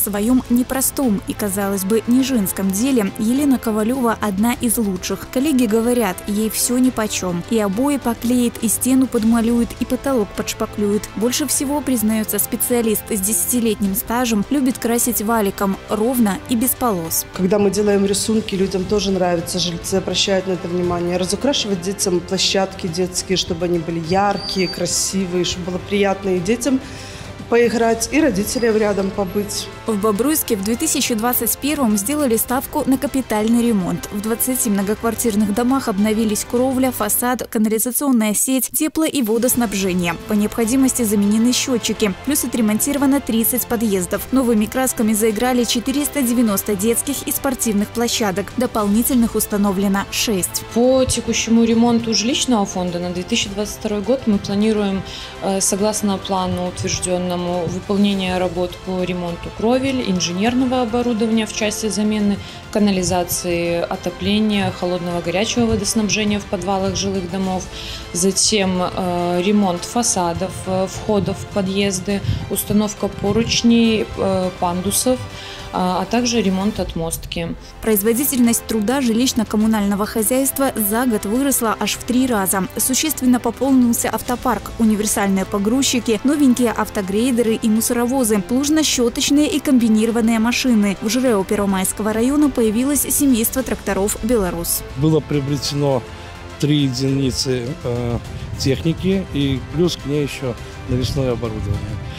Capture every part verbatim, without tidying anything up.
своем непростом и, казалось бы, не женском деле Елена Ковалева одна из лучших. Коллеги говорят, ей все нипочем. И обои поклеит, и стену подмалюет, и потолок подшпаклюет. Больше всего, признается специалист с десятилетним стажем, любит красить валиком, ровно и без полос. Когда мы делаем рисунки, людям тоже нравится, жильцы обращают на это внимание. Разукрашивать детям площадки детские, чтобы они были яркие, красивые, чтобы было приятно и детям поиграть, и родителям рядом побыть. В Бобруйске в две тысячи двадцать первом сделали ставку на капитальный ремонт. В двадцати многоквартирных домах обновились кровля, фасад, канализационная сеть, тепло- и водоснабжение. По необходимости заменены счетчики. Плюс отремонтировано тридцать подъездов. Новыми красками заиграли четыреста девяносто детских и спортивных площадок. Дополнительных установлено шесть. По текущему ремонту жилищного фонда на две тысячи двадцать второй год мы планируем, согласно плану утвержденному, выполнение работ по ремонту кровель, инженерного оборудования в части замены канализации, отопления, холодного горячего водоснабжения в подвалах жилых домов, затем э, ремонт фасадов, э, входов в подъезды, установка поручней, э, пандусов, а также ремонт отмостки. Производительность труда жилищно-коммунального хозяйства за год выросла аж в три раза. Существенно пополнился автопарк, универсальные погрузчики, новенькие автогрейдеры и мусоровозы, плужно-щеточные и комбинированные машины. В ЖРЭО Первомайского района появилось семейство тракторов «Беларус». Было приобретено три единицы э, техники и плюс к ней еще навесное оборудование.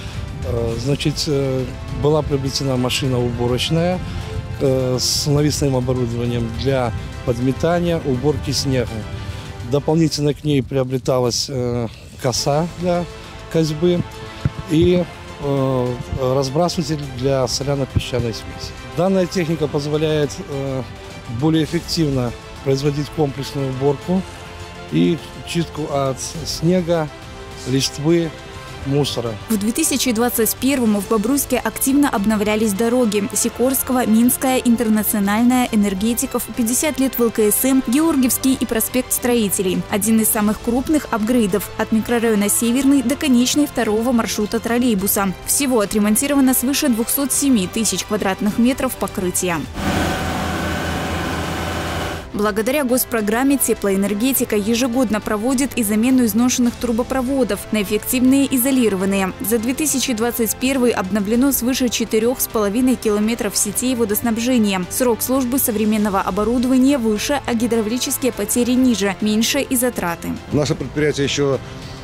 Значит, была приобретена машина уборочная с навесным оборудованием для подметания, уборки снега. Дополнительно к ней приобреталась коса для косьбы и разбрасыватель для соляно-песчаной смеси. Данная техника позволяет более эффективно производить комплексную уборку и чистку от снега, листвы, мусора. В две тысячи двадцать первом в Бобруйске активно обновлялись дороги: Сикорского, Минская, Интернациональная, Энергетиков, пятьдесят лет в эл ка эс эм, Георгиевский и проспект Строителей. Один из самых крупных апгрейдов от микрорайона Северный до конечной второго маршрута троллейбуса. Всего отремонтировано свыше двухсот семи тысяч квадратных метров покрытия. Благодаря госпрограмме «Теплоэнергетика» ежегодно проводит и замену изношенных трубопроводов на эффективные изолированные. За две тысячи двадцать первый обновлено свыше четырёх с половиной километров сетей водоснабжения. Срок службы современного оборудования выше, а гидравлические потери ниже, меньше и затраты. Наше предприятие еще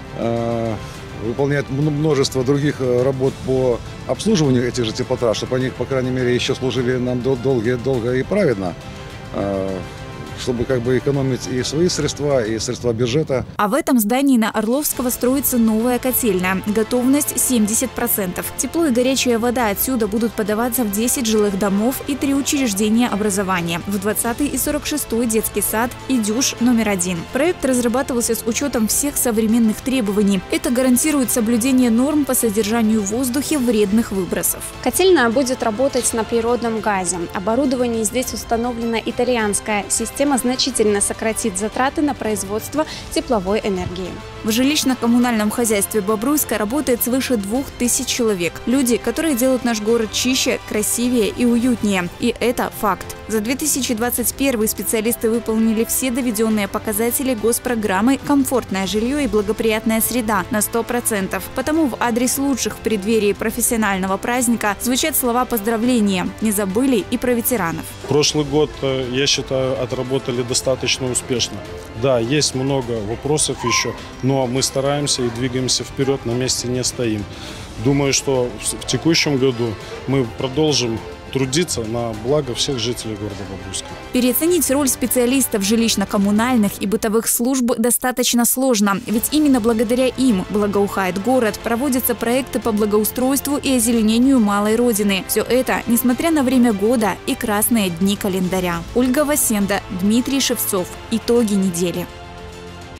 э, выполняет множество других работ по обслуживанию этих же теплотрасс, чтобы они, по крайней мере, еще служили нам долго, долго и праведно. Э, чтобы как бы экономить и свои средства, и средства бюджета. А в этом здании на Орловского строится новая котельная. Готовность семьдесят процентов. Тепло и горячая вода отсюда будут подаваться в десять жилых домов и три учреждения образования. В двадцатый и сорок шестой детский сад и дюш номер один. Проект разрабатывался с учетом всех современных требований. Это гарантирует соблюдение норм по содержанию в воздухе вредных выбросов. Котельная будет работать на природном газе. Оборудование здесь установлено итальянское. Система значительно сократит затраты на производство тепловой энергии. В жилищно-коммунальном хозяйстве Бобруйска работает свыше двух тысяч человек. Люди, которые делают наш город чище, красивее и уютнее. И это факт. За две тысячи двадцать первый специалисты выполнили все доведенные показатели госпрограммы «Комфортное жилье и благоприятная среда» на сто процентов. Потому в адрес лучших в преддверии профессионального праздника звучат слова поздравления. Не забыли и про ветеранов. Прошлый год, я считаю, отработали достаточно успешно. Да, есть много вопросов еще, но мы стараемся и двигаемся вперед, на месте не стоим. Думаю, что в текущем году мы продолжим трудиться на благо всех жителей города Бобруйска. Переоценить роль специалистов жилищно-коммунальных и бытовых служб достаточно сложно, ведь именно благодаря им благоухает город, проводятся проекты по благоустройству и озеленению малой родины. Все это, несмотря на время года и красные дни календаря. Ольга Васенда, Дмитрий Шевцов. Итоги недели.